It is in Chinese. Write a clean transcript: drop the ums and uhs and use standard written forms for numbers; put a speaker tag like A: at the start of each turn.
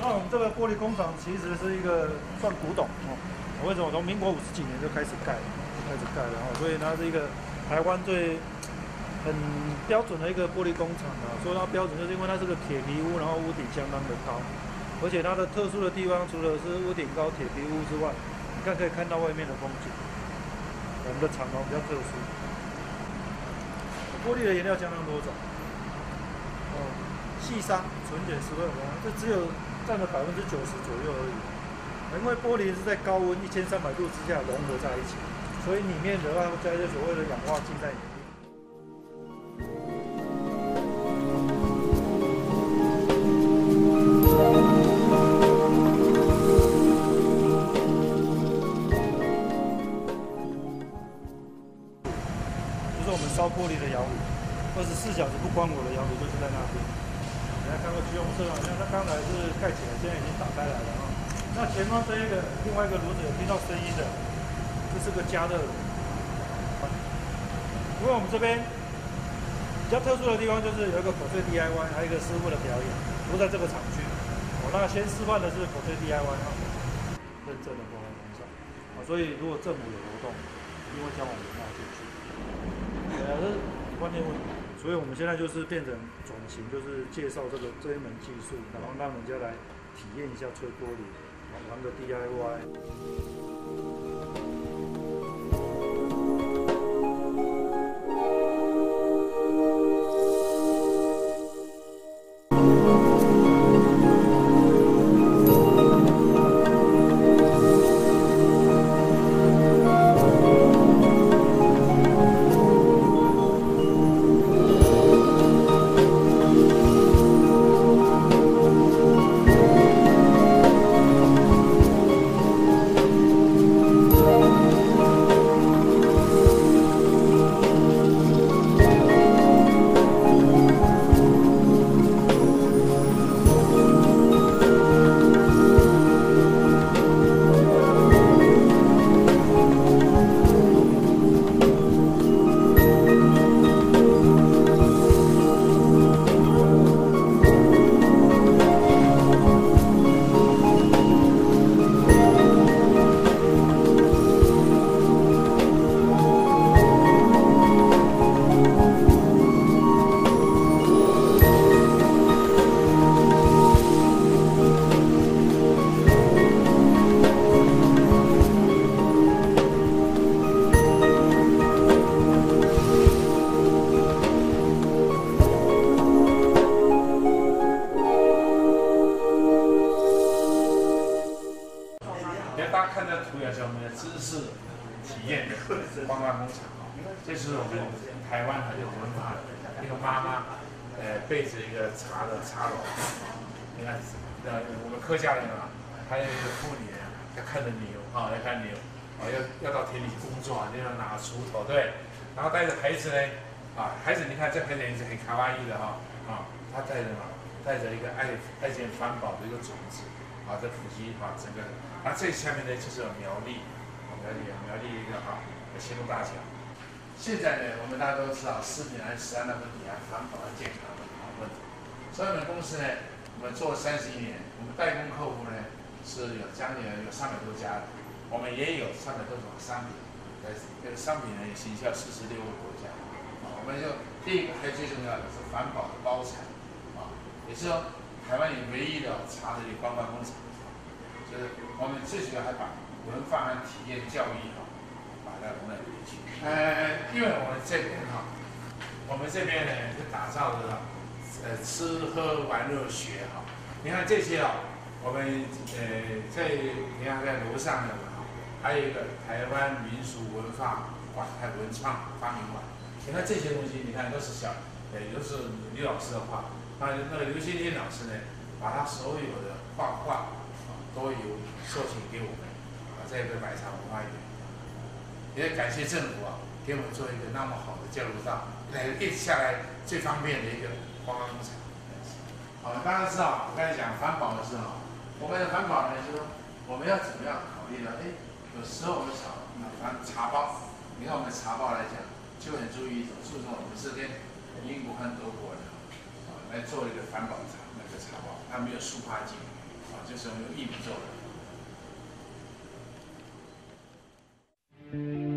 A: 那我们这个玻璃工厂其实是一个算古董哦。为什么从民国50几年就开始盖了哦？所以它是一个台湾很标准的一个玻璃工厂啊。说它标准，就是因为它是个铁皮屋，然后屋顶相当的高，而且它的特殊的地方，除了是屋顶高、铁皮屋之外，你看可以看到外面的风景。我们的厂房比较特殊，玻璃的颜料相当多种。哦，细砂、纯碱、石灰红，这只有占了90%左右而已。因为玻璃是在高温1300度之下融合在一起，所以里面的话会加一些所谓的氧化剂在里面。就是我们烧玻璃的窑炉，24小时不关火的窑炉就是在那边。大家看过机用车好像它刚才是盖起来，现在已经打开来了啊。那前方这一个另外一个炉子有听到声音的，这是个加热炉。因为我们这边比较特殊的地方就是有一个口水 DIY， 还有一个师傅的表演，都在这个厂区。那先示范的是口水 DIY 啊，认证的国外工厂啊，所以如果政府有活动，一定会将我们纳进去。对啊，这是观念问题。所以我们现在就是变成转型，就是介绍这一门技术，然后让人家来体验一下吹玻璃。玩个 DIY。
B: 大家看这图也是我们的知识体验的观光工厂啊，这是我们台湾很有文化的一个妈妈，背着一个茶篓，你看，我们客家人啊，还有一个妇女要看着牛啊，要看牛，要到田里去工作啊，就要拿锄头对，然后带着孩子呢，孩子你看这孩子也是很卡哇伊的哈，他带着一个爱见环保的一个种子。这普及整个，这下面呢就是苗栗一个新路大桥。现在呢，我们大家都知道食品安的问题环保健康的问题。所以我们公司呢，我们做了31年，我们代工客户呢是将近有300多家的，我们也有300多种商品，这个商品呢也行销46个国家。我们就第一个还最重要的是环保的包材，也是说台湾也唯一的茶的观光工厂，就是我们最主要还把文化和体验教育把它融在里面去。因为我们这边呢是打造的吃喝玩乐学你看这些我们你看在楼上的还有一个台湾民俗文化馆，还有文创发明馆。你看这些东西，你看都是都是李老师的画。那个刘欣欣老师呢，把他所有的画都有授权给我们，在这个百茶文化园，也感谢政府给我们做一个那么好的交流道，一直下来最方便的一个观光工厂。大家知道，我刚才讲环保的时候，我们的环保呢，就是说我们要怎么样考虑呢？有时候我们茶包，你看我们茶包来讲，就很注重我们是跟英国和德国的。来做一个环保茶包，它没有塑化剂， 啊，这是用玉米做的。